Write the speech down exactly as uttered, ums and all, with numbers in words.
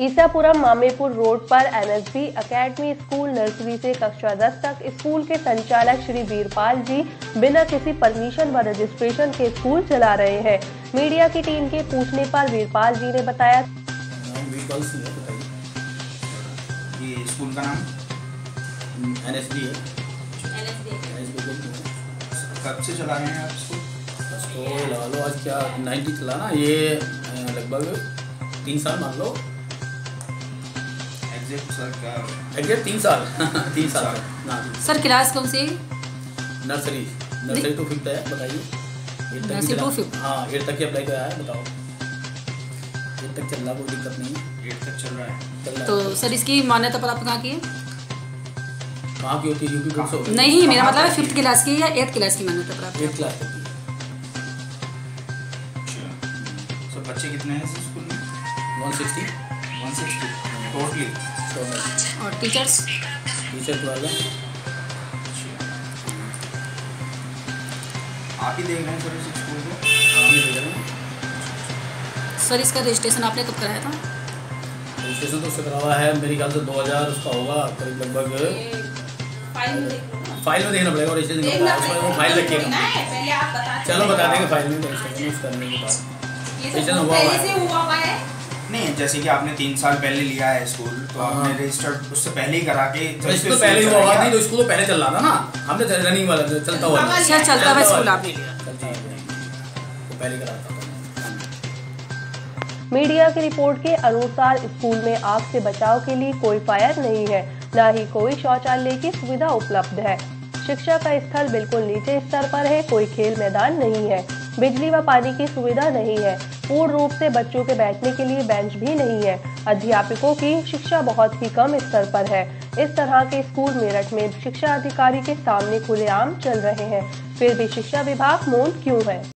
ईसापुरम Mamepur road पर NSB academy school nursery से कक्षा दस तक स्कूल के संचालक श्री वीरपाल जी बिना किसी परमिशन व रजिस्ट्रेशन के स्कूल चला रहे हैं। मीडिया की टीम के पूछने पर वीरपाल जी ने बताया, वीरपाल सिंह है, बताइए। ये स्कूल का नाम एनएसबी है। एनएसबी कब से चला रहे हैं आप स्कूल? बस तो लगा लो आज क्या नाइन्टी चला ना, ये लगभग तीन साल मान लो। एग्जैक्ट सर क्या? एग्जैक्ट तीन साल तीन साल ना। सर क्लास कौन सी? नर्सरी नर्सरी टू फिफ्थ है, बताइए। Nursery to fifth? हाँ, एट तक की अप्लाई किया है, बताओ। एट तक चल रहा, कोई दिक्कत नहीं है। एट तक चल रहा है, चल रहा तो है। सर इसकी मान्यता प्राप्त कहाँ की है? कहाँ की होती है? यूपी बोर्ड से होती है। नहीं, मेरा मतलब है फिफ्थ क्लास की या एट्थ क्लास की मान्यता प्राप्त? एट क्लास तक की। सर बच्चे कितने हैं इस स्कूल में? One sixty one sixty totally. और टीचर्स? टीचर ट्वेल्व है। आप ही देख रहे हैं सर इस स्कूल को? हाँ, मैं देख रहा हूँ। सर इसका रजिस्ट्रेशन आपने कब कराया था? रजिस्ट्रेशन तो उससे करा हुआ है मेरे ख्याल से दो हज़ार उसका होगा करीब लगभग। फाइल में देखना पड़ेगा रजिस्ट्रेशन का, उसमें वो फाइल रखिएगा। चलो बता देंगे फाइल में रजिस्ट्रेशन करने के बाद रजिस्ट्रेशन हुआ हुआ है। नहीं, जैसे कि आपने तीन साल पहले लिया है स्कूल, तो आपने रजिस्टर्ड उससे पहले ही करा के तो पहले हुआ हुआ नहीं, तो स्कूल तो पहले चल रहा था ना, हमने रनिंग वाला चलता हुआ अच्छा चलता हुआ स्कूल आपने लिया? तो पहले करा था। मीडिया की रिपोर्ट के अनुसार स्कूल में आग से बचाव के लिए कोई फायर नहीं है, न ही कोई शौचालय की सुविधा उपलब्ध है। शिक्षा का स्थल बिल्कुल नीचे स्तर पर है, कोई खेल मैदान नहीं है, बिजली व पानी की सुविधा नहीं है, पूर्ण रूप से बच्चों के बैठने के लिए बेंच भी नहीं है, अध्यापकों की शिक्षा बहुत ही कम स्तर पर है। इस तरह के स्कूल मेरठ में शिक्षा अधिकारी के सामने खुलेआम चल रहे हैं, फिर भी शिक्षा विभाग मौन क्यों है?